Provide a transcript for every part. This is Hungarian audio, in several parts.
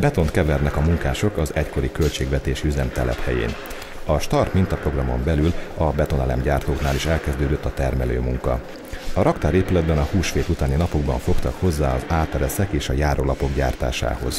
Betont kevernek a munkások az egykori költségvetési üzemtelep helyén. A Start mintaprogramon belül a betonelemgyártóknál is elkezdődött a termelőmunka. A raktárépületben a húsvét utáni napokban fogtak hozzá az átereszek és a járólapok gyártásához.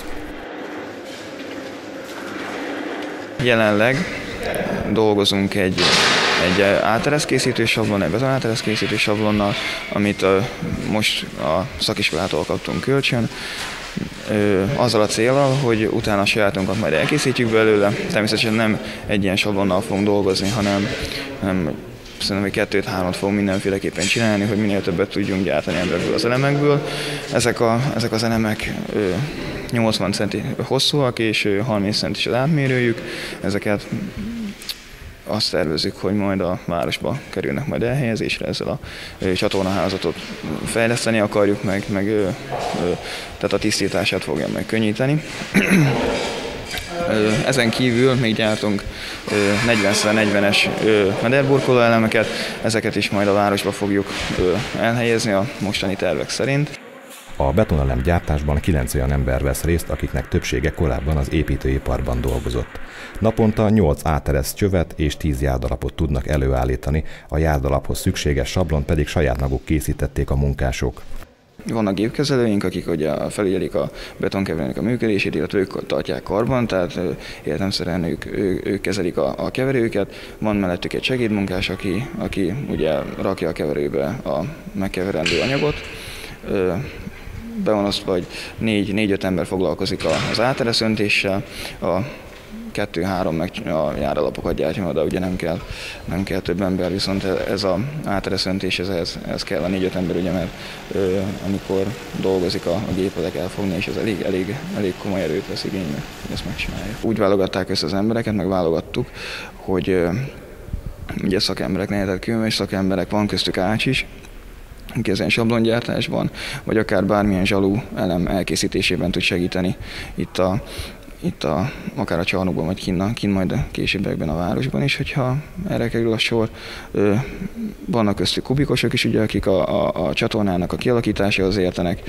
Jelenleg dolgozunk egy átereszkészítő sablon, egy betonátereszkészítő sablonnal, amit most a szakiskolától kaptunk kölcsön, azzal a céllal, hogy utána a sajátunkat majd elkészítjük belőle. Természetesen nem egy ilyen sablonnal fogunk dolgozni, hanem szerintem 2-3 fogunk mindenféleképpen csinálni, hogy minél többet tudjunk gyártani ebből az elemekből. Ezek az elemek 80 centi hosszúak és 30 centis az átmérőjük. Ezeket azt tervezzük, hogy majd a városba kerülnek majd elhelyezésre, ezzel a csatornaházatot fejleszteni akarjuk, tehát a tisztítását fogja megkönnyíteni. Ezen kívül még gyártunk 40x40-es mederburkoló elemeket, ezeket is majd a városba fogjuk elhelyezni a mostani tervek szerint. A betonelem gyártásban 9 olyan ember vesz részt, akiknek többsége korábban az építőiparban dolgozott. Naponta 8 áteresz csövet és 10 járdalapot tudnak előállítani, a járdalaphoz szükséges sablon pedig saját maguk készítették a munkások. Vannak gépkezelőink, akik ugye felügyelik a betonkeverőnek a működését, illetve ők tartják karban, tehát értelemszerűen ők kezelik a keverőket. Van mellettük egy segédmunkás, aki ugye rakja a keverőbe a megkeverendő anyagot. Be van osztva, vagy 4-5 ember foglalkozik az átereszöntéssel, a 2-3 meg a járalapokat gyártja, de ugye nem kell több ember, viszont ez az átereszöntés, ez kell a 4-5 ember, ugye, mert amikor dolgozik a gép, le kell fogni, és ez elég komoly erőt vesz igénybe, hogy ezt megcsinálja. Úgy válogatták össze az embereket, meg válogattuk, hogy ugye szakemberek, tehát különböző szakemberek, van köztük ács is, ezen sablongyártásban, vagy akár bármilyen zsalú elem elkészítésében tud segíteni akár a csarnokban, vagy kinn majd a későbbiekben a városban is, hogyha erre kerül a sor. Vannak köztük kubikosok is, ugye, akik a csatornának a kialakításához értenek.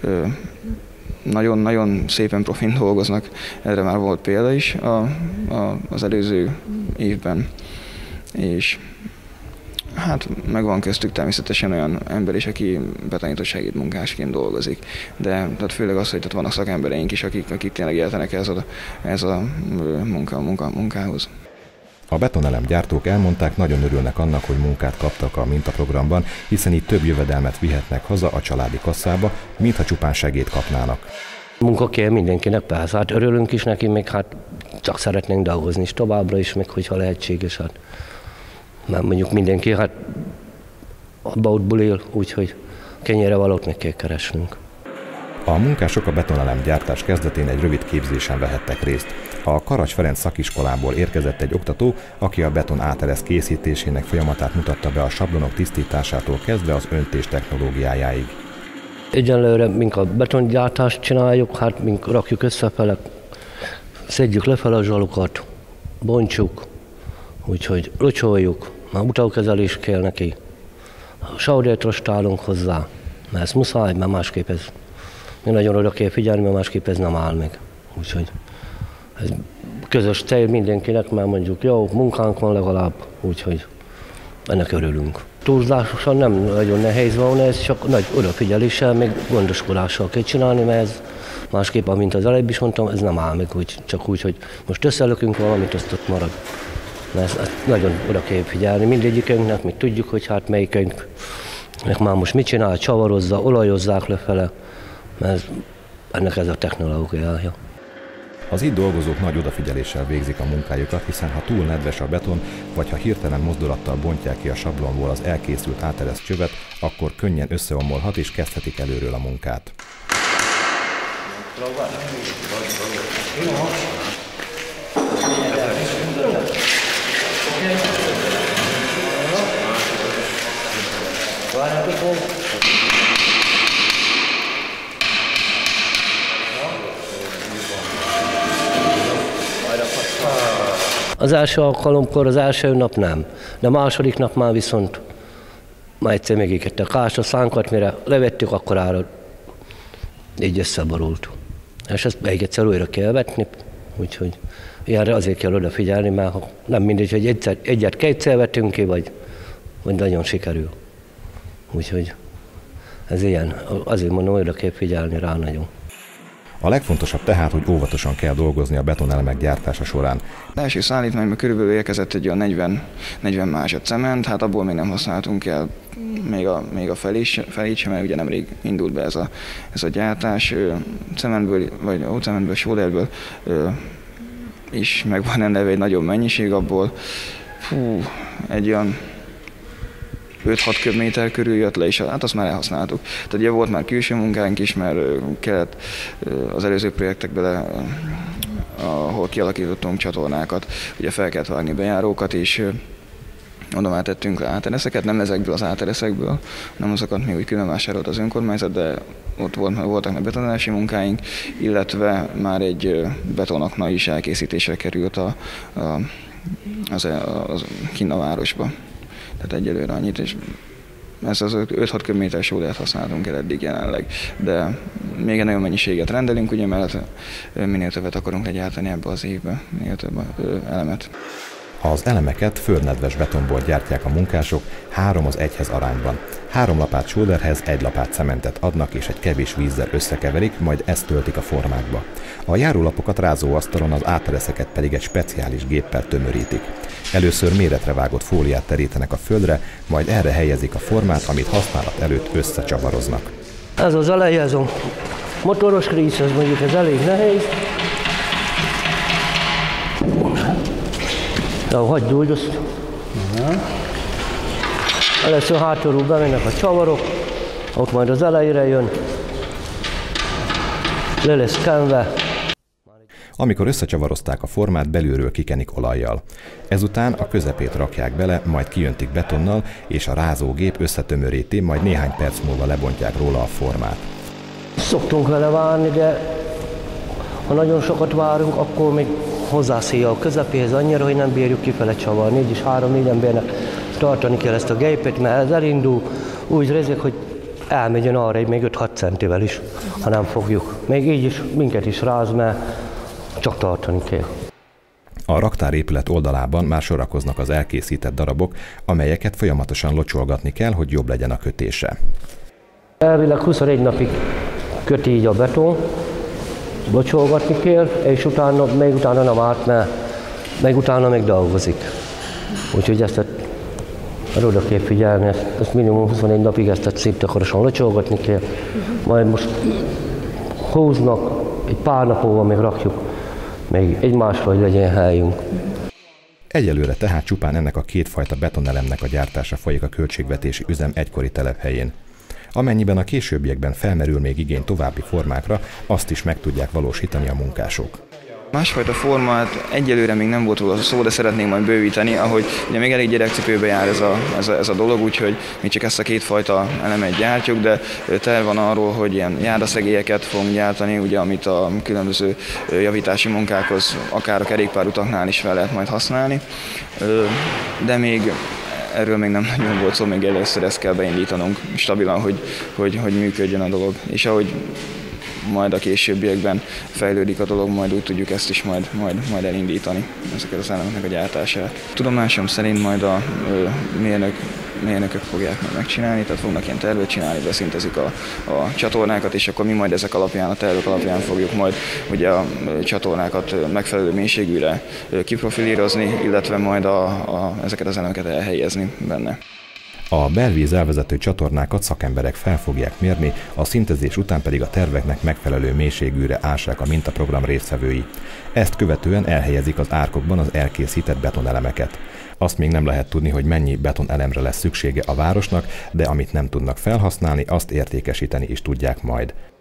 Nagyon szépen profin dolgoznak, erre már volt példa is az előző évben. És hát megvan köztük természetesen olyan ember is, aki betanított segédmunkásként dolgozik. De tehát főleg az, hogy tehát vannak szakembereink is, akik tényleg értenek ez a munkához. A betonelemgyártók elmondták, nagyon örülnek annak, hogy munkát kaptak a mintaprogramban, hiszen így több jövedelmet vihetnek haza a családi kasszába, mintha csupán segélyt kapnának. Munka kell mindenkinek, persze, hát örülünk is neki, még hát csak szeretnénk dolgozni is továbbra is, meg hogyha lehetséges, hát. Mert mondjuk mindenki hát abból él, úgyhogy kenyérre valót meg kell keresnünk. A munkások a betonelemgyártás kezdetén egy rövid képzésen vehettek részt. A Karacs Ferenc szakiskolából érkezett egy oktató, aki a beton áteresz készítésének folyamatát mutatta be a sablonok tisztításától kezdve az öntés technológiájáig. Egyenlőre mink a betongyártást csináljuk, hát mink rakjuk összefele, szedjük lefele a zsalukat, bontsuk, úgyhogy locsoljuk, már utókezelés kell neki. Saudért rostálunk hozzá, mert ez muszáj, mert másképp ez nagyon oda kell figyelni, mert másképp ez nem áll meg. Úgyhogy ez közös cél mindenkinek, mert mondjuk jó, munkánk van legalább, úgyhogy ennek örülünk. Túlzásosan nem nagyon nehéz van, ez csak nagy odafigyeléssel, még gondoskodással kell csinálni, mert ez másképp, amint az előbb is mondtam, ez nem áll meg, csak úgy, hogy most összelökünk valamit, azt ott marad. Mert ezt nagyon oda kell figyelni mindegyikünknek, mi tudjuk, hogy hát melyikünknek már most mit csinál, csavarozza, olajozzák lefele, mert ennek ez a technológiája. Az itt dolgozók nagy odafigyeléssel végzik a munkájukat, hiszen ha túl nedves a beton, vagy ha hirtelen mozdulattal bontják ki a sablonból az elkészült áteresz csövet, akkor könnyen összeomolhat és kezdhetik előről a munkát. Az első alkalomkor, az első nap nem, de a második nap már viszont már egyszer megégettek a szánkat, mire levettük, akkor ára így összeborult. És ezt még egyszer újra kell vetni, úgyhogy ilyenre azért kell odafigyelni, mert nem mindegy, hogy egyet-kétszer vetünk ki, vagy nagyon sikerül. Úgyhogy ez ilyen, azért mondom, oda kell figyelni rá nagyon. A legfontosabb tehát, hogy óvatosan kell dolgozni a betonelemek gyártása során. Az első szállítmányban körülbelül érkezett egy olyan 40 másod cement, hát abból még nem használtunk el még a felét sem, mert ugye nemrég indult be ez a gyártás. Cementből, vagy ócementből, sóderből is meg van rendelve egy nagyobb mennyiség, abból egy olyan 5-6 köbméter körül jött le, és hát azt már elhasználtuk. Tehát ugye volt már külső munkánk is, mert kellett az előző projektekben, ahol kialakítottunk csatornákat, ugye fel kellett vágni bejárókat, és oda már tettünk le átereszeket, nem ezekből az átereszekből, nem azokat még úgy külön vásárolt az önkormányzat, de ott voltak meg betonálási munkáink, illetve már egy betonakna is elkészítésre került az kinn a városba. Tehát egyelőre annyit, és ezt az 5-6 köbméter sódert használtunk el eddig jelenleg, de még egy nagyon mennyiséget rendelünk, ugye, mert minél többet akarunk legyártani ebbe az évbe, minél több elemet. Az elemeket földnedves betonból gyártják a munkások 3:1 arányban. 3 lapát sóderhez 1 lapát cementet adnak, és egy kevés vízzel összekeverik, majd ezt töltik a formákba. A járólapokat rázóasztalon, az átereszeket pedig egy speciális géppel tömörítik. Először méretre vágott fóliát terítenek a földre, majd erre helyezik a formát, amit használat előtt összecsavaroznak. Ez az eleje, ez a motoros rész, ez mondjuk ez elég nehéz. De hagyd úgy azt. Először hátulról bemennek a csavarok, ott majd az elejére jön, le lesz kenve. Amikor összecsavarozták a formát, belülről kikenik olajjal. Ezután a közepét rakják bele, majd kijöntik betonnal, és a rázógép összetömöríti, majd néhány perc múlva lebontják róla a formát. Szoktunk vele várni, de ha nagyon sokat várunk, akkor még hozzászél a közepéhez annyira, hogy nem bírjuk kifele csavarni. Így is 3-4 embernek tartani kell ezt a gépet, mert ez elindul, úgy rezeg, hogy elmegyen arra még 5-6 centivel is, ha nem fogjuk. Még így is minket is ráz, mert csak tartani kell. A raktárépület oldalában már sorakoznak az elkészített darabok, amelyeket folyamatosan locsolgatni kell, hogy jobb legyen a kötése. Elvileg 21 napig köti így a beton, locsolgatni kell, és még utána nem árt, mert még utána még dolgozik. Úgyhogy ezt oda kell figyelni, ezt minimum 21 napig ezt szép takarosan locsolgatni kell. Majd most húznak, egy pár nap múlva még rakjuk, még egymásra, hogy legyen helyünk. Egyelőre tehát csupán ennek a kétfajta betonelemnek a gyártása folyik a költségvetési üzem egykori telephelyén. Amennyiben a későbbiekben felmerül még igény további formákra, azt is meg tudják valósítani a munkások. Másfajta formát egyelőre még nem volt róla szó, de szeretnénk majd bővíteni, ahogy ugye még elég gyerekcipőbe jár ez a dolog, úgyhogy mi csak ezt a kétfajta elemet gyártjuk, de terv van arról, hogy ilyen járdaszegélyeket fogunk gyártani, ugye, amit a különböző javítási munkákhoz, akár a kerékpárutaknál is fel lehet majd használni, de még erről még nem nagyon volt szó, még először ezt kell beindítanunk stabilan, hogy működjön a dolog, és ahogy majd a későbbiekben fejlődik a dolog, majd úgy tudjuk ezt is majd elindítani, ezeket az elemeknek a gyártását. Tudomásom szerint majd a mérnökök fogják meg megcsinálni, tehát fognak ilyen tervet csinálni, beszintezik a csatornákat, és akkor mi majd ezek alapján, a tervek alapján fogjuk majd ugye a csatornákat megfelelő mélységűre kiprofilírozni, illetve majd ezeket az elemeket elhelyezni benne. A belvíz elvezető csatornákat szakemberek fel fogják mérni, a szintezés után pedig a terveknek megfelelő mélységűre ássák a mintaprogram résztvevői. Ezt követően elhelyezik az árkokban az elkészített betonelemeket. Azt még nem lehet tudni, hogy mennyi betonelemre lesz szüksége a városnak, de amit nem tudnak felhasználni, azt értékesíteni is tudják majd.